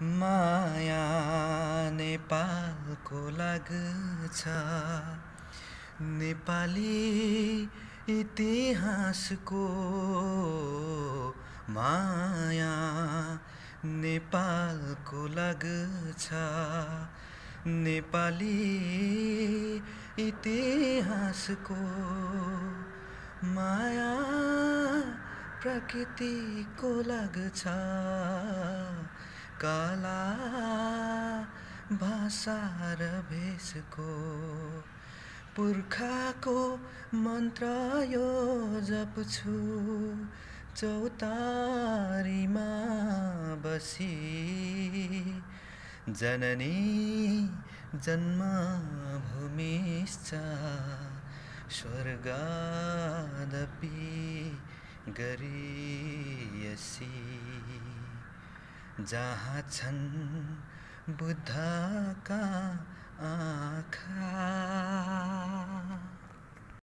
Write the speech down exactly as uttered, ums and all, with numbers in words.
माया नेपालको लाग्छ, नेपाली इतिहासको माया नेपालको लाग्छ, नेपाली इतिहासको माया प्रकृतिको लाग्छ, कला भाषा र भेषको पुर्खाको मन्त्र यो जप्छु, चौतारीमा बसी जननी जन्मभूमिश्च स्वर्गादपि गरीयसी, जहाँ छन् बुद्धका